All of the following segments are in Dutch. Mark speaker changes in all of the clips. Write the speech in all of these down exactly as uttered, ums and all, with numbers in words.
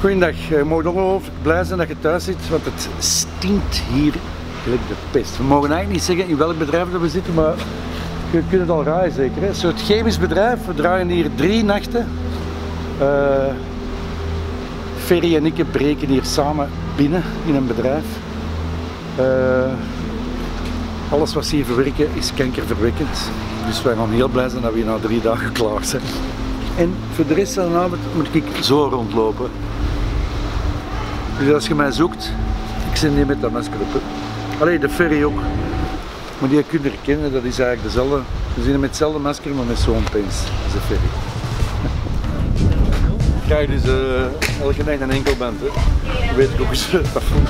Speaker 1: Goeiedag, je mag ongelooflijk blij zijn dat je thuis zit, want het stinkt hier gelijk de pest. We mogen eigenlijk niet zeggen in welk bedrijf dat we zitten, maar je kunt het al raaien zeker. Hè? Een soort chemisch bedrijf, we draaien hier drie nachten. Uh, Ferry en ik breken hier samen binnen in een bedrijf. Uh, alles wat ze hier verwerken is kankerverwekkend. Dus wij gaan heel blij zijn dat we hier na drie dagen klaar zijn. En voor de rest van de avond moet ik zo rondlopen. Dus als je mij zoekt, ik zit niet met dat masker op. Allee, de Ferry ook. Maar die je kunt herkennen, dat is eigenlijk dezelfde. We zien hem met hetzelfde masker, maar met zo'n pens. Dat is de Ferry. Ik krijg dus uh, elke dag een enkelband, hè. Dan weet ik ook eens dat voelt.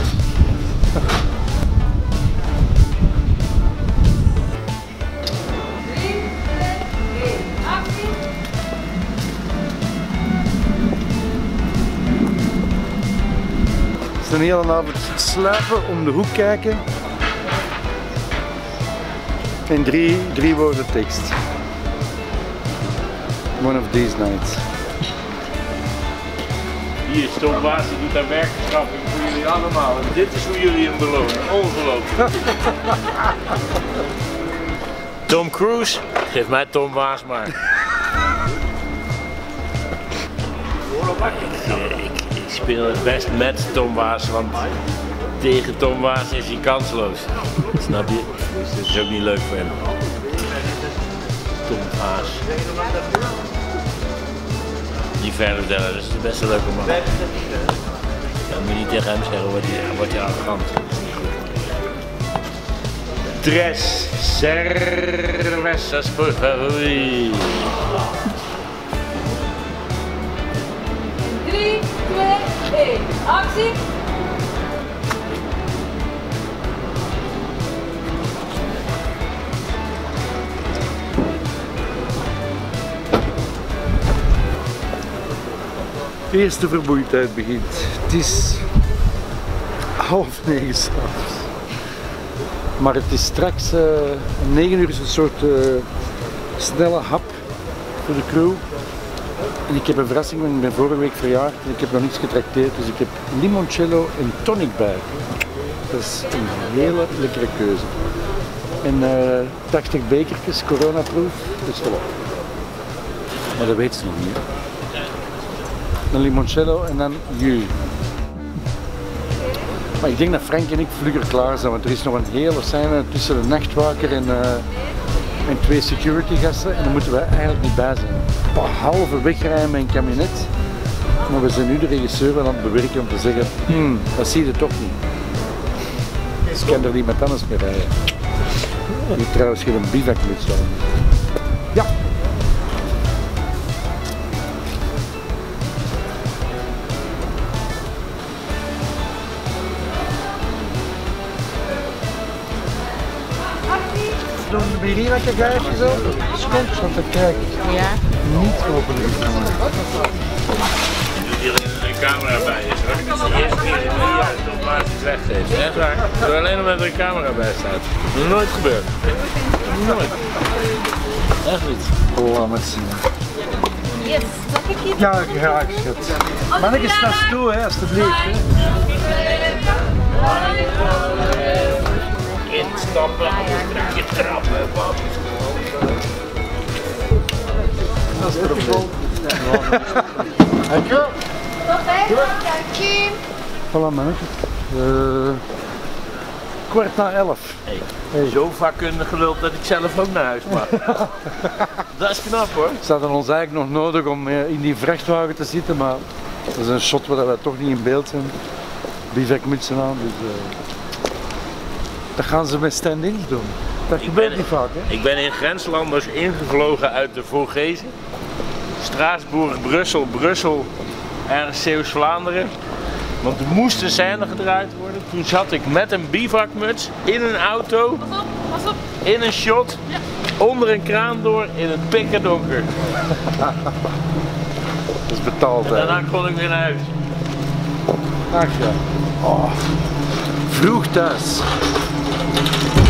Speaker 1: Een hele avond slapen, om de hoek kijken en drie, drie woorden tekst. One of these nights.
Speaker 2: Hier is Tom Waas, die doet daar werkenschapping voor jullie allemaal en dit is hoe jullie hem belonen. Ongelooflijk. Tom Cruise, geef mij Tom Waas maar. Ik speel het best met Tom Waas, want tegen Tom Waas is hij kansloos. Snap je? Dus dat is ook niet leuk voor hem. Tom Waas. Niet verder vertellen, dat is de beste leuke man. Dan moet je niet tegen hem zeggen, wordt hij, wordt hij arrogant. Dat is niet goed. Tres cervezas por favor.
Speaker 3: drie, twee, één, actie!
Speaker 1: De eerste vermoeidheid begint. Het is half negen s'avonds. Maar het is straks uh, om negen uur een soort uh, snelle hap voor de crew. En ik heb een verrassing, want ik ben vorige week verjaard en ik heb nog niets getrakteerd. Dus ik heb limoncello en tonic bij. Dat is een hele lekkere keuze. En uh, tachtig bekertjes, coronaproof, dus voilà. Maar dat weet ze nog niet. Hè. Een limoncello en dan jus. Maar ik denk dat Frank en ik vlugger klaar zijn, want er is nog een hele scène tussen de nachtwaker en, uh, en twee security gasten en daar moeten wij eigenlijk niet bij zijn. Halve wegrijden met een kabinet, maar we zijn nu de regisseur aan het bewerken om te zeggen, hmm, dat zie je toch niet. Dus kan er niemand anders mee rijden. Die trouwens geen bivakmuts aan. Ja. Doen we hier lekker gaasje zo? Schonk van te kijken.
Speaker 3: Ja.
Speaker 1: Niet openlijk.
Speaker 2: Hier een camera bij is hoor. Dat is de eerste keer in mijn jaar dat Tom Waas iets weggeeft. Echt waar. Door alleen omdat er een camera bij staat. Dat is nooit gebeurd. Nooit. Echt niet.
Speaker 1: Laat maar zien.
Speaker 3: Yes, mag ik hier?
Speaker 1: Ja, graag schat. Manneke, sta stil hè, alsjeblieft.
Speaker 2: Instappen, je trappen, wat.
Speaker 1: Dat is het probleem. Dankjewel.
Speaker 3: Dankjewel.
Speaker 1: Voilà manneke. Uh, kwart na elf.
Speaker 2: Hey, hey. Zo vaak kunnen geluld dat ik zelf ook naar huis mag. Dat is knap hoor.
Speaker 1: Ze hadden ons eigenlijk nog nodig om in die vrachtwagen te zitten, maar dat is een shot waar wij toch niet in beeld zijn. Bivakmutsen aan, dus uh, dat gaan ze met stand-ins doen. Dat gebeurt niet vaak hè?
Speaker 2: Ik ben in grenslanders ingevlogen uit de Vogezen. Straatsburg, Brussel, Brussel, ergens Zeeuws-Vlaanderen. Want er moest een scène gedraaid worden. Toen zat ik met een bivakmuts in een auto,
Speaker 3: Pas op, pas op.
Speaker 2: in een shot,
Speaker 3: Ja.
Speaker 2: onder een kraan door in het pikken donker.
Speaker 1: Dat is betaald hè?
Speaker 2: En daarna kon ik weer naar huis.
Speaker 1: Ach ja. Oh. Vroeg thuis.